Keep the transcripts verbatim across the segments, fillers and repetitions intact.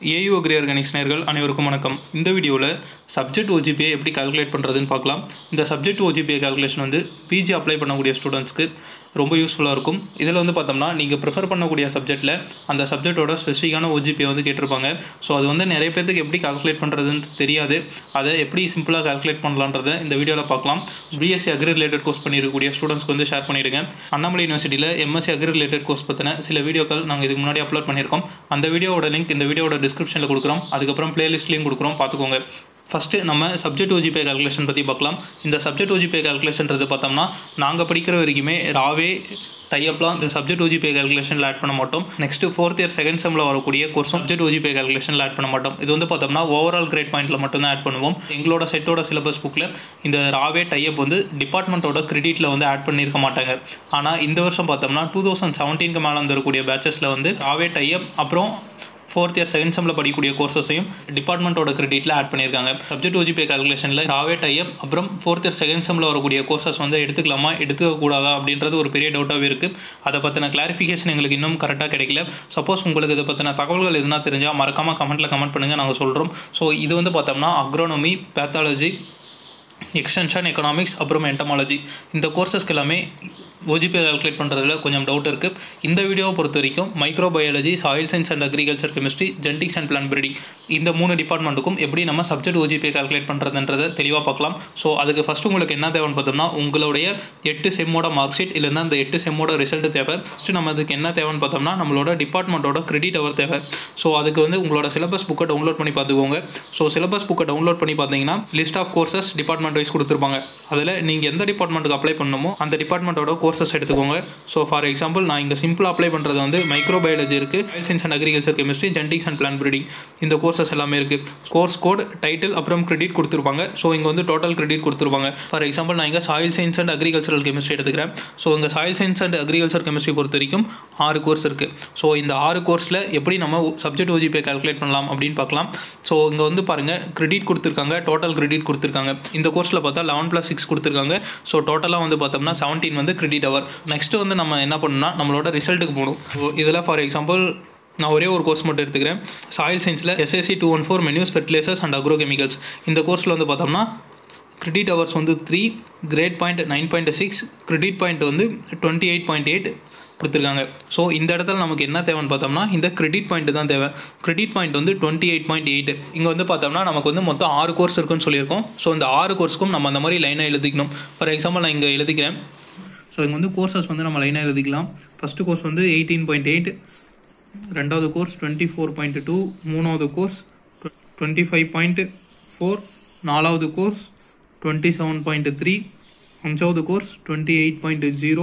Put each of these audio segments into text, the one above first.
AU agri organics நேயர்கள் அனைவருக்கும் வணக்கம். இந்த வீடியோவில் சப்ஜெக்ட் ஓஜிபியை எப்படி கால்குலேட் பண்ணுறதுன்னு பார்க்கலாம். இந்த சப்ஜெக்ட் ஓஜிபிஐ கால்குலேஷன் வந்து பிஜி அப்ளை பண்ணக்கூடிய ஸ்டூடெண்ட்ஸ்க்கு ரொம்ப யூஸ்ஃபுல்லாக இருக்கும். இதில் வந்து பார்த்தோம்னா நீங்கள் ப்ரிஃபர் பண்ணக்கூடிய சப்ஜெக்ட்டில் அந்த சப்ஜெக்டோட ஸ்பெசிஃபிக்கான ஓஜிபியை வந்து கேட்டிருப்பாங்க. ஸோ அது வந்து நிறைய பேருக்கு எப்படி கால்குலேட் பண்ணுறதுன்னு தெரியாது. அதை எப்படி சிம்பிளாக கால்குலேட் பண்ணலான்றதை இந்த வீடியோவில் பார்க்கலாம். பிஎஸ்சி அக்ரி ரிலேட்டட் கோர்ஸ் பண்ணியிருக்கக்கூடிய ஸ்டூடெண்ட்ஸ்க்கு வந்து ஷேர் பண்ணிவிடுங்க. அண்ணாமலை யூனிவர்சிட்டியில் எம்எஸ்சி அக்ரி ரிலேட்டட் கோர்ஸ் பற்றின சில வீடியோக்கள் நாங்கள் இதுக்கு முன்னாடி அப்லோட் பண்ணியிருக்கோம். அந்த வீடியோவோட லிங்க் இந்த வீடியோட டிஸ்கிரிப்ஷனில் கொடுக்குறோம். அதுக்கப்புறம் பிளேலிஸ்ட்லேயும் கொடுக்குறோம், பார்த்துக்கோங்க. ஃபஸ்ட்டு நம்ம சப்ஜெக்ட் ஓஜிபிஐ கால்குலேஷன் பற்றி பார்க்கலாம். இந்த சப்ஜெக்ட் ஓஜிபிஐ கால்குலேஷன்றது பார்த்தோம்னா நாங்கள் படிக்கிற வரைக்குமே ராவே டைப்லாம் இந்த சப்ஜெக்ட் ஓஜிபிஐ கால்குலேஷனில் ஆட் பண்ண மாட்டோம். நெக்ஸ்ட் ஃபோர்த் இயர் செகண்ட் செம்மில் வரக்கூடிய கோர்ஸ் சப்ஜெக்ட் ஓஜிபிஐ கால்குலேஷனில் ஆட் பண்ண மாட்டோம். இது வந்து பார்த்தோம்னா ஓவரால் கிரேட் பாயிண்ட்டில் மட்டும்தான் ஆட் பண்ணுவோம். எங்களோட செட்டோட சிலபஸ் புக்கில் இந்த ராவே டைப் வந்து டிபார்ட்மெண்ட்டோட கிரெடிட்டில் வந்து ஆட் பண்ணியிருக்க மாட்டாங்க. ஆனால் இந்த வருஷம் பார்த்தோம்னா டூ தௌசண்ட் செவன்டீனுக்கு மேலே வந்துருக்கக்கூடிய பேச்சஸில் வந்து ராவே டைப் அப்புறம் ஃபோர்த் இயர் செகண்ட் செம்மில் படிக்கக்கூடிய கோர்ஸஸையும் டிபார்ட்மெண்ட்டோட கிரெடிட்டில் ஆட் பண்ணியிருக்காங்க. சப்ஜெக்ட் ஓஜிபிஐ கால்குலேஷனில் ராவே டைப் அப்புறம் ஃபோர்த் இயர் செகண்ட் செம்மில் வரக்கூடிய கோர்ஸஸ் வந்து எடுத்துக்கலாமா எடுத்துக்கக்கூடாதா அப்படின்றது ஒரு பெரிய டவுட்டாகவே இருக்குது. அதை பற்றின கிளாரிஃபிகேஷன் எங்களுக்கு இன்னும் கரெக்டாக கிடைக்கல. சப்போஸ் உங்களுக்கு இதை பற்றின தகவல்கள் எதுனா தெரிஞ்சால் மறக்காமல் கமெண்ட்டில் கமெண்ட் பண்ணுங்கள், நாங்கள் சொல்கிறோம். ஸோ இது வந்து பார்த்தோம்னா அக்ரோனமி, பேத்தாலஜி, எக்ஸ்டென்ஷன், எக்கனாமிக்ஸ் அப்புறம் என்டமாலஜி இந்த கோர்ஸஸ்க்கு எல்லாமே ஓஜிபிஐ கால்குலேட் பண்ணுறதுல கொஞ்சம் டவுட் இருக்குது. இந்த வீடியோவை பொறுத்த வரைக்கும் microbiology, soil science and agriculture chemistry, genetics and plant breeding இந்த மூணு டிபார்ட்மெண்ட்டுக்கும் எப்படி நம்ம சப்ஜெக்ட் ஓஜிபிஐ கால்குலேட் பண்ணுறதுன்றதை தெளிவாக பார்க்கலாம். ஸோ அதுக்கு ஃபஸ்ட்டு உங்களுக்கு என்ன தேவைன்னு பார்த்தோம்னா உங்களுடைய எட்டு செம்மோட மார்க் ஷீட் இல்லைன்னா அந்த எட்டு செம்மோட ரிசல்ட் தேவை. ஃபஸ்ட்டு நம்ம அதுக்கு என்ன தேவைன்னு பார்த்தோம்னா நம்மளோட டிபார்ட்மெண்ட்டோட கிரெடிட் அவர் தேவை. ஸோ அதுக்கு வந்து உங்களோட சிலபஸ் புக்கை டவுன்லோட் பண்ணி பார்த்துக்கோங்க. ஸோ சிலபஸ் புக்கை டவுன்லோட் பண்ணி பார்த்தீங்கன்னா list of courses department wise கொடுத்துருப்பாங்க. அதில் நீங்கள் எந்த டிபார்ட்மெண்ட்டுக்கு அப்ளை பண்ணணுமோ அந்த டிபார்ட்மெண்ட்டோட கோர்சஸ் எடுத்துக்கோங்க. ஸோ ஃபார் எக்ஸாம்பிள் நான் இங்கே சிம்பிளாக அப்ளை பண்ணுறது வந்து மைக்ரோபயாலஜி இருக்குது, soil science and agriculture chemistry, genetics and plant breeding இந்த கோர்சஸ் எல்லாமே இருக்குது. கோர்ஸ் கோட், டைட்டில் அப்புறம் கிரெடிட் கொடுத்துருப்பாங்க. ஸோ இங்கே வந்து டோட்டல் கிரெடிட் கொடுத்துருப்பாங்க. ஃபார் எக்ஸாம்பிள் நான் இங்கே soil science and agricultural chemistry எடுத்துக்கிறேன். ஸோ இங்கே soil science and agriculture chemistry பொறுத்த வரைக்கும் ஆறு கோர்ஸ் இருக்குது. ஸோ இந்த ஆறு கோர்ஸில் எப்படி நம்ம சப்ஜெக்ட் ஓஜிபிஐ கால்குலேட் பண்ணலாம் அப்படின்னு பார்க்கலாம். ஸோ இங்கே வந்து பாருங்கள் கிரெடிட் கொடுத்துருக்காங்க, டோட்டல் கிரெடிட் கொடுத்துருக்காங்க. இந்த கோர்ஸில் பார்த்தா லெவன் ப்ளஸ் சிக்ஸ் கொடுத்துருக்காங்க. ஸோ டோட்டலாக வந்து பார்த்தோம்னா செவன்டீன் வந்து கிரெடிட் அவர். நெக்ஸ்ட்டு வந்து நம்ம என்ன பண்ணணும்னா நம்மளோட ரிசல்ட்டுக்கு போகணும். ஸோ இதில் ஃபார் எக்ஸாம்பிள் நான் ஒரே ஒரு கோர்ஸ் மட்டும் எடுத்துக்கிறேன். சாயில் சயின்ஸில் SSC two one four manures, fertilizers and agro chemicals இந்த கோர்ஸில் வந்து பார்த்தோம்னா கிரெடிட் ஹவர்ஸ் வந்து three, grade point nine point six, credit point வந்து டுவெண்ட்டி எயிட் பாயிண்ட் எயிட் கொடுத்துருக்காங்க. ஸோ இந்த இடத்துல நமக்கு என்ன தேவைன்னு பார்த்தோம்னா இந்த கிரெடிட் பாயிண்ட் தான் தேவை. கிரெடிட் பாயிண்ட் வந்து டுவெண்ட்டி எயிட் பாயிண்ட் எயிட் இங்கே வந்து பார்த்தோம்னா நமக்கு வந்து மொத்தம் ஆறு கோர்ஸ் இருக்குன்னு சொல்லியிருக்கோம். ஸோ இந்த ஆறு கோர்ஸுக்கும் நம்ம அந்த மாதிரி லைனாக எழுதிக்கணும். ஃபார் எக்ஸாம்பிள் நான் இங்கே எழுதிக்கிறேன். ஸோ இங்கே வந்து கோர்சஸ் வந்து நம்ம லைனாக எழுதிக்கலாம். ஃபஸ்ட்டு கோர்ஸ் வந்து எயிட்டீன் பாயிண்ட் எயிட், ரெண்டாவது course twenty four point two, மூணாவது course twenty five point four, நாலாவது course twenty seven point three, அஞ்சாவது course twenty eight point zero,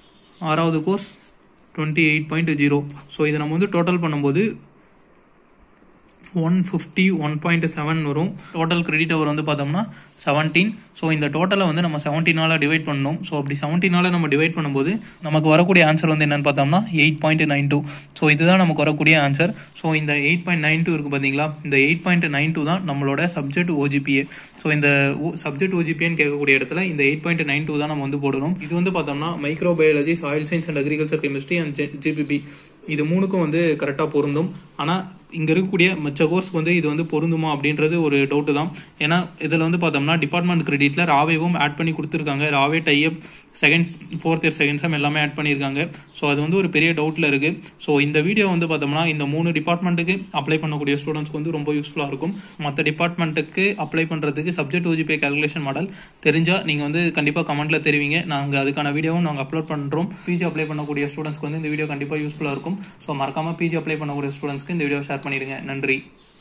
ஆறாவது course twenty eight point zero. So இதை நம்ம வந்து total பண்ணும்போது one fifty one point seven வரும். Total credit hour வந்து பார்த்தோம்னா செவன்டீன். ஸோ இந்த டோட்டலை வந்து நம்ம செவன்டீனால் டிவைட் பண்ணணும். ஸோ அப்படி செவன்டீனால் நம்ம டிவைட் பண்ணும்போது நமக்கு வரக்கூடிய ஆன்சர் வந்து என்னென்னு பார்த்தோம்னா eight point nine two. So இதுதான் நமக்கு வரக்கூடிய ஆன்சர். ஸோ இந்த எயிட் பாயிண்ட் நைன் டூ இருக்குது பார்த்தீங்களா, இந்த எயிட் பாயிண்ட் நைன் டூ தான் நம்மளோட சப்ஜெக்ட் ஓஜிபிஏ. ஸோ இந்த சப்ஜெக்ட் ஓஜிபிஏன்னு கேட்கக்கூடிய இடத்துல இந்த எயிட் பாயிண்ட் நைன் டூ தான் நம்ம வந்து போடணும். இது வந்து பார்த்தோம்னா microbiology, soil science and agriculture chemistry and GPB இது மூணுக்கும் வந்து கரெக்டாக பொருந்தும். ஆனால் இங்கே இருக்கக்கூடிய மற்ற கோர்ஸ்க்கு வந்து இது வந்து பொருந்துமா அப்படின்றது ஒரு டவுட்டு தான். ஏன்னா இதில் வந்து பார்த்தோம்னா டிபார்ட்மெண்ட் கிரெடிட்டில் ராவேவும் ஆட் பண்ணி கொடுத்துருக்காங்க. ராவே type second fourth year second sem எல்லாமே ஆட் பண்ணியிருக்காங்க. ஸோ அது வந்து ஒரு பெரிய டவுட்டில் இருக்குது. ஸோ இந்த வீடியோ வந்து பார்த்தோம்னா இந்த மூணு டிபார்ட்மெண்ட்டுக்கு அப்ளை பண்ணக்கூடிய ஸ்டூடெண்ட்ஸ்க்கு வந்து ரொம்ப யூஸ்ஃபுல்லாக இருக்கும். மற்ற டிபார்ட்மெண்ட்டுக்கு அப்ளை பண்ணுறதுக்கு சப்ஜெக்ட் ஓஜிபிஐ கால்குலேஷன் மாடல் தெரிஞ்சால் நீங்கள் வந்து கண்டிப்பாக கமெண்ட்டில் தெரிவிங்க. நாங்கள் அதுக்கான வீடியோவும் நாங்கள் அப்லோட் பண்ணுறோம். பிஜி அப்ளை பண்ணக்கூடிய ஸ்டூடெண்ட்ஸ்க்கு வந்து இந்த வீடியோ கண்டிப்பாக யூஸ்ஃபுல்லாக இருக்கும். ஸோ மறக்காமல் பிஜி அப்ளை பண்ணக்கூடிய ஸ்டூடெண்ட்ஸ்க்கு இந்த வீடியோ ஷேர் பண்ணிடுங்க. நன்றி.